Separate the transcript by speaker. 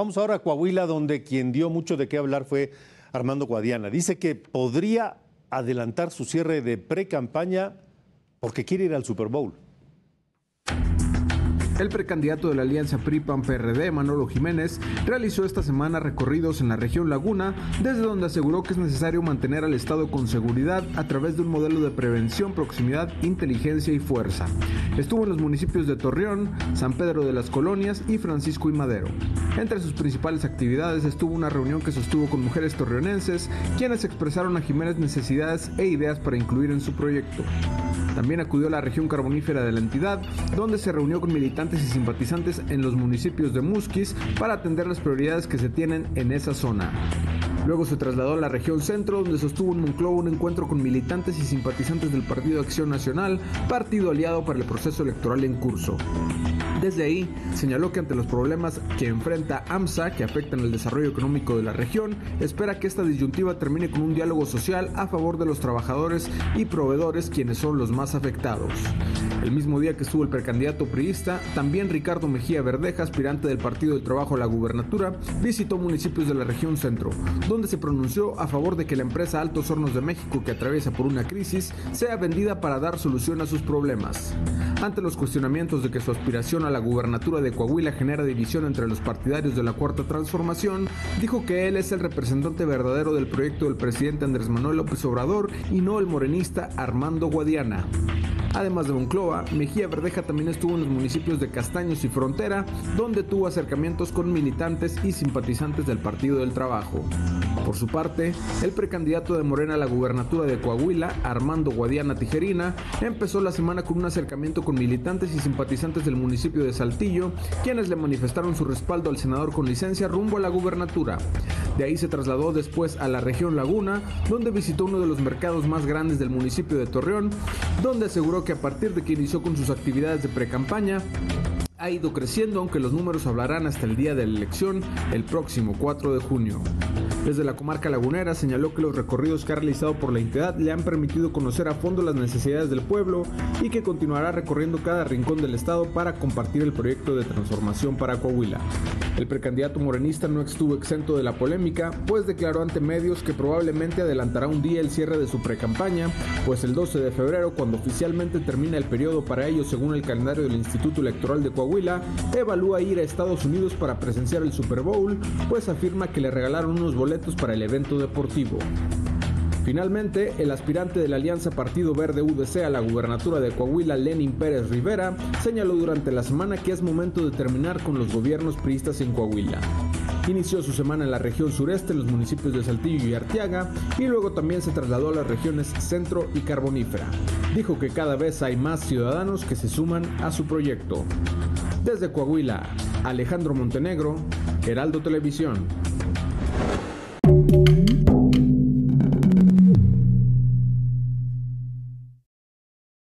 Speaker 1: Vamos ahora a Coahuila, donde quien dio mucho de qué hablar fue Armando Guadiana. Dice que podría adelantar su cierre de pre-campaña porque quiere ir al Super Bowl.
Speaker 2: El precandidato de la alianza PRI-PAN-PRD, Manolo Jiménez, realizó esta semana recorridos en la región Laguna, desde donde aseguró que es necesario mantener al Estado con seguridad a través de un modelo de prevención, proximidad, inteligencia y fuerza. Estuvo en los municipios de Torreón, San Pedro de las Colonias y Francisco y Madero. Entre sus principales actividades estuvo una reunión que sostuvo con mujeres torreonenses, quienes expresaron a Jiménez necesidades e ideas para incluir en su proyecto. También acudió a la región carbonífera de la entidad, donde se reunió con militantes y simpatizantes en los municipios de Musquis para atender las prioridades que se tienen en esa zona. Luego se trasladó a la región centro, donde sostuvo en Monclova un encuentro con militantes y simpatizantes del Partido Acción Nacional, partido aliado para el proceso electoral en curso. Desde ahí, señaló que ante los problemas que enfrenta AMSA, que afectan el desarrollo económico de la región, espera que esta disyuntiva termine con un diálogo social a favor de los trabajadores y proveedores, quienes son los más afectados. El mismo día que estuvo el precandidato priista, también Ricardo Mejía Verdeja, aspirante del Partido del Trabajo a la gubernatura, visitó municipios de la región centro, donde se pronunció a favor de que la empresa Altos Hornos de México, que atraviesa por una crisis, sea vendida para dar solución a sus problemas. Ante los cuestionamientos de que su aspiración a la gubernatura de Coahuila genera división entre los partidarios de la Cuarta Transformación, dijo que él es el representante verdadero del proyecto del presidente Andrés Manuel López Obrador y no el morenista Armando Guadiana. Además de Monclova, Mejía Verdeja también estuvo en los municipios de Castaños y Frontera, donde tuvo acercamientos con militantes y simpatizantes del Partido del Trabajo. Por su parte, el precandidato de Morena a la gubernatura de Coahuila, Armando Guadiana Tijerina, empezó la semana con un acercamiento con militantes y simpatizantes del municipio de Saltillo, quienes le manifestaron su respaldo al senador con licencia rumbo a la gubernatura. De ahí se trasladó después a la región Laguna, donde visitó uno de los mercados más grandes del municipio de Torreón, donde aseguró que a partir de que inició con sus actividades de precampaña, ha ido creciendo, aunque los números hablarán hasta el día de la elección, el próximo 4 de junio. Desde la comarca lagunera señaló que los recorridos que ha realizado por la entidad le han permitido conocer a fondo las necesidades del pueblo y que continuará recorriendo cada rincón del estado para compartir el proyecto de transformación para Coahuila. El precandidato morenista no estuvo exento de la polémica, pues declaró ante medios que probablemente adelantará un día el cierre de su precampaña, pues el 12 de febrero, cuando oficialmente termina el periodo para ello según el calendario del Instituto Electoral de Coahuila, evalúa ir a Estados Unidos para presenciar el Super Bowl, pues afirma que le regalaron unos boletos para el evento deportivo. Finalmente, el aspirante de la Alianza Partido Verde UDC a la gubernatura de Coahuila, Lenin Pérez Rivera, señaló durante la semana que es momento de terminar con los gobiernos priistas en Coahuila. Inició su semana en la región sureste, en los municipios de Saltillo y Arteaga, y luego también se trasladó a las regiones centro y carbonífera. Dijo que cada vez hay más ciudadanos que se suman a su proyecto. Desde Coahuila, Alejandro Montenegro, Heraldo Televisión.